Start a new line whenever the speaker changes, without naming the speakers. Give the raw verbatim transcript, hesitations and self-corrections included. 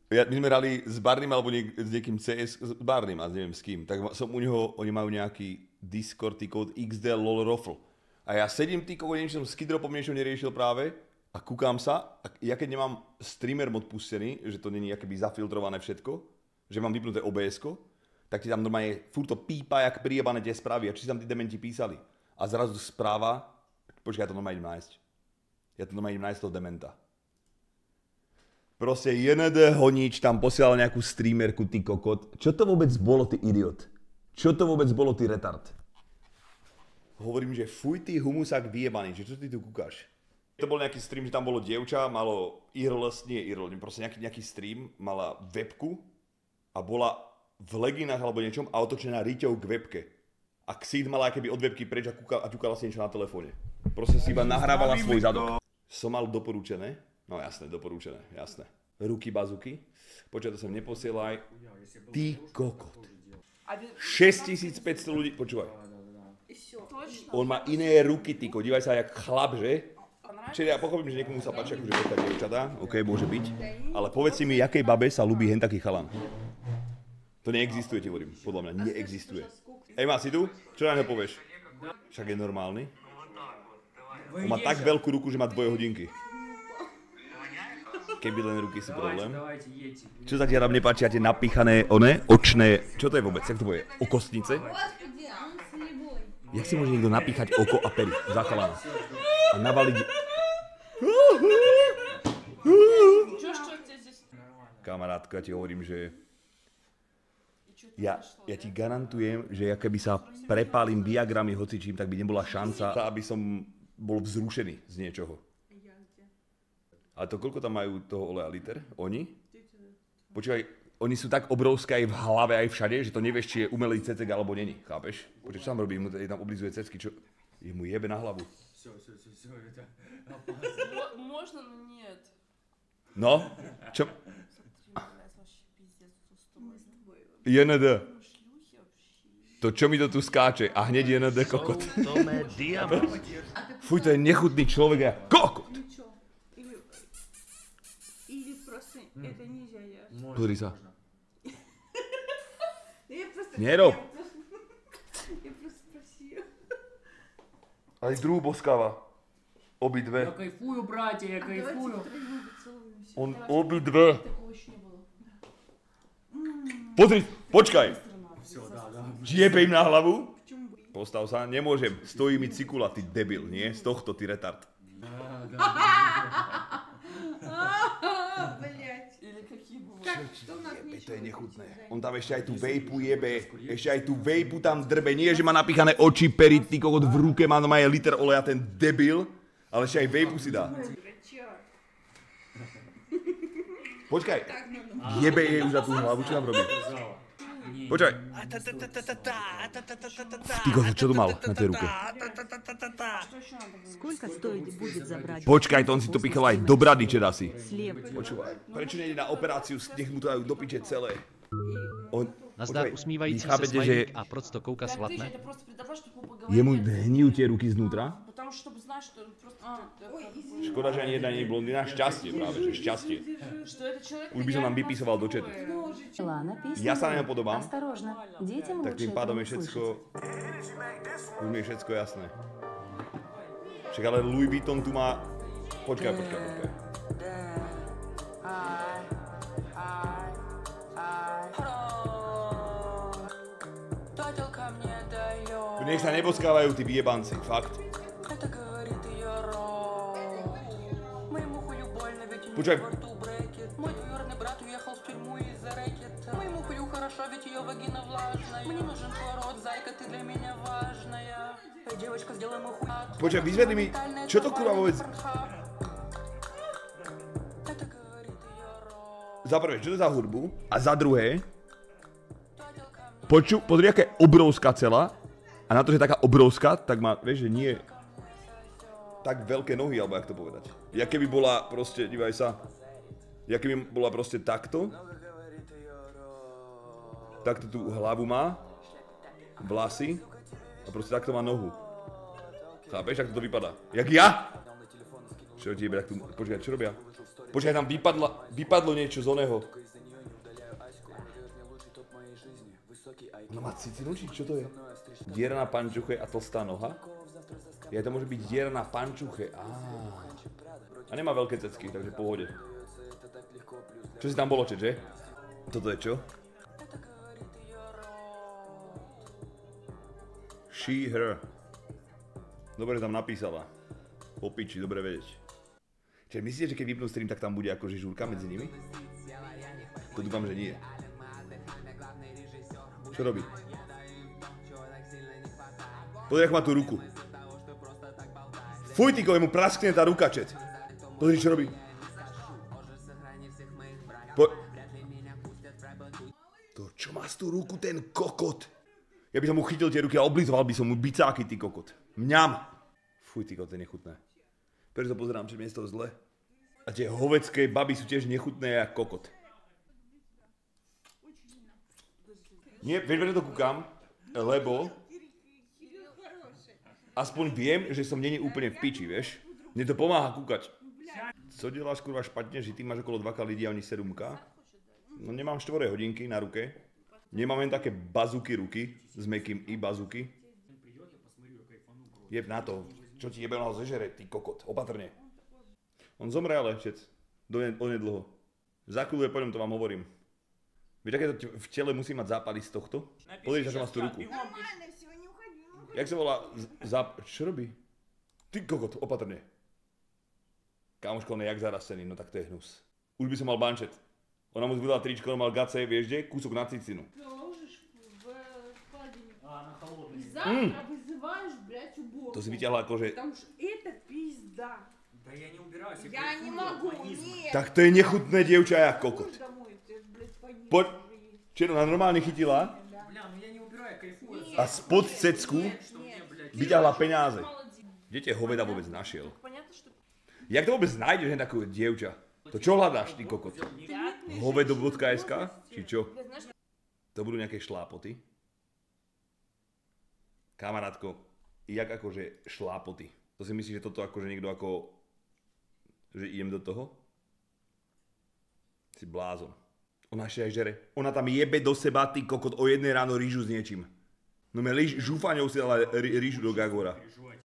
Ja, my sme hrali s Barným alebo niek- s niekým cé es, s Barným a neviem s kým, tak som u neho, oni majú nejaký Discord, ty kód iks dé lol rofl. A ja sedím, ty kód, niečo som skidropom niečo neriešil práve a kúkam sa, a ja keď nemám streamer mod pustený, že to není akoby zafiltrované všetko, že mám vypnuté ó bé esko, tak ti tam normálne furt to pípa, jak priebané tie správy a či si tam tí dementi písali. A zrazu správa, počkaj, ja to normálne idem nájsť. Ja to normálne idem nájsť toho dementa. Proste jé en dé Honič tam posielal nejakú streamerku, ty kokot. Čo to vôbec bolo, ty idiot? Čo to vôbec bolo, ty retard? Hovorím, že fuj, ty humusák vyjebaný, že čo ty tu kúkaš? To bol nejaký stream, že tam bolo dievča, malo í er el es, nie í er el, proste nejaký, nejaký stream, mala webku a bola v leginách alebo niečom a otočená riťou k webke. A ksít mala keby od webky preč a, kúka, a ťukala si niečo na telefóne. Proste si iba nahrávala svoj zadok. Som mal doporučené. No jasné, doporučené, jasné. Ruky bazuky. Počkaj, to sem neposielaj. Ty kokot. šesťtisícpäťsto ľudí, počúvaj. On má iné ruky, tyko, dívaj sa jak chlap, že? Čiže ja pochopím, že niekomu sa páči akože taká dievčatá, okej, môže byť. Ale povedz si mi, jakej babe sa ľúbi hen taký chalan. To neexistuje, ti hovorím, podľa mňa neexistuje. Ej, má si tu? Čo na ňo povieš? Však je normálny. On má tak veľkú ruku, že má dvoje hodinky. Keby len ruky si problém. Čo sa ti tam nepáčia tie napíchané, one, očné, čo to je vôbec, jak to bude, okostnice? Jak si môže niekto napíchať oko a pery za chalana? A navaliť... Kamarátko, ja ti hovorím, že... Ja, ja ti garantujem, že ja keby sa prepálim viagrami hocičím, tak by nebola šanca, aby som bol vzrušený z niečoho. Ale to koľko tam majú toho oleja liter? Oni? Počúvaj, oni sú tak obrovské aj v hlave, aj všade, že to nevieš, či je umelý cecek alebo není, chápeš? Počúvaj, čo tam robí? Mu tam oblizuje cecky, čo? Je mu jebe na hlavu.
Можно, но нет.
No? Čo? jé en dé. To čo mi to tu skáče? A hneď jé en dé kokot. Fuj, to je nechutný človek a kokot. Pozri sa. Nerob. Aj druhú boskáva. Obidve.
Я кайфую, братья, я кайфую.
On obidve. Pozri, počkaj. Jebe im na hlavu. Postav sa, nemôžem. Stojí mi cikula, ty debil, nie? Z tohto, ty retard. Jebe, to je nechutné. On tam ešte aj tú vejpu jebe, ešte aj tú vejpu tam drbe. Nie, že má napíchané oči, pery, ty kokot v ruke, má no má je liter oleja, ten debil. Ale ešte aj vejpu si dá. Počkaj, jebe jej už na tú hlavu, čo tam robí? Počkaj. Ty kokot, čo tu mal na tej ruke? Počkaj, to on si to pichal aj do brady, čeda si. Počúvaj, prečo nejde na operáciu, nech mu to dajú do piče celé. On,
Nazdar usmívající se smajlík a proč to kouka svatne?
Jemu hníjú tie ruky znútra? Škoda, že ani jedna nie je blondina. Šťastie práve, že šťastie. Už by som nám vypisoval do četu. Ja sa na ňo podobám, tak tým pádom je všetko... Už mi je všetko jasné. Však ale Louis Vuitton tu má... Počkaj, počkaj, počkaj. Nech sa neboskávajú tí vyjebanci, fakt. Počkaj. Počkaj, vyzvedli mi, čo to kurva vôbec... Za prvé, čo to za hudbu? A za druhé... Poču, pozri, aká je obrovská celá. A na to, že je taká obrovská, tak má, vieš, že nie... tak veľké nohy, alebo jak to povedať. Ja keby bola proste, dívaj sa, ja keby bola proste takto, takto tú hlavu má, vlasy, a proste takto má nohu. Chápeš, ako to vypadá? Jak ja? Čo ti jebe, tak tu, počkaj, čo robia? Počkaj, tam vypadla, vypadlo niečo z oného. No má cicinu, či čo to je? Diera na pančuche a tlstá noha? Ja, to môže byť diera na pančuche, á. A nemá veľké cecky, takže v pohode. Čo si tam bolo, čet, že? Toto je čo? She, her. Dobre tam napísala. Po piči, dobre vedieť. Čiže myslíte, že keď vypnú stream, tak tam bude akože žúrka medzi nimi? To dúfam, že nie. Čo robí? Pozri, ako má tú ruku. Fuj, tyko, jemu praskne tá ruka, čet. Pozri, čo robí. Po... To, čo má z tú ruku ten kokot? Ja by som mu chytil tie ruky a oblizoval by som mu bicáky, ty kokot. Mňam. Fuj, tyko, to je nechutné. Preto pozerám, že mi je z toho zle. A tie hovecké baby sú tiež nechutné jak kokot. Nie, vieš, prečo to kúkam? Lebo... Aspoň viem, že som není úplne v piči, vieš? Mne to pomáha kúkať. Co deláš kurva špatne, že ty máš okolo dva ká lidí a oni sedem ká? No nemám štvoré hodinky na ruke. Nemám len také bazuky ruky, s mäkkým i bazuky. Jeb na to, čo ti jebe na zežere, ty kokot, opatrne. On zomre ale, čec, onedlho. Za chvíľu po ňom to vám hovorím. Vieš, aké to v tele musí mať zápaly z tohto? Pozri sa, čo má z tú ruku. Jak sa volá záp... Čo robí? Ty kokot, opatrne. Kámoško, on je jak zarastený, no tak to je hnus. Už by som mal bančet. Ona mu zbudala tričko, on mal gace, vieš kde? Kúsok na cicinu. Mm. To si vyťahla akože... Tak to je nechutné dievča jak kokot. Poď. Čiže ona normálne chytila a spod cecku vyťahla peňáze. Kde tie hoveda vôbec našiel? Jak to vôbec nájdeš jen takové dievča? To čo hľadáš, ty kokot? hovedo bodka es ká? Či čo? To budú nejaké šlápoty? Kamarátko, jak akože šlápoty? To si myslíš, že toto akože niekto ako... Že idem do toho? Si blázon. Ona ešte aj žere. Ona tam jebe do seba, ty kokot, o jednej ráno rýžu s niečím. No me žúfaňou si dala rýžu do gagora.